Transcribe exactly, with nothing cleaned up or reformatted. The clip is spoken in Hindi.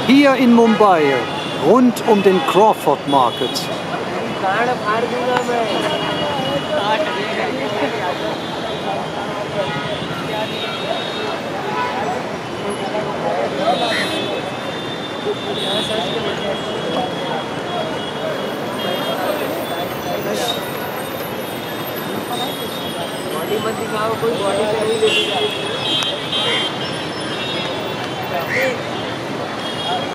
Hier in Mumbai, rund um den Crawford Market. Body मत दिखाओ, कोई बॉडी पे नहीं लेके जाए।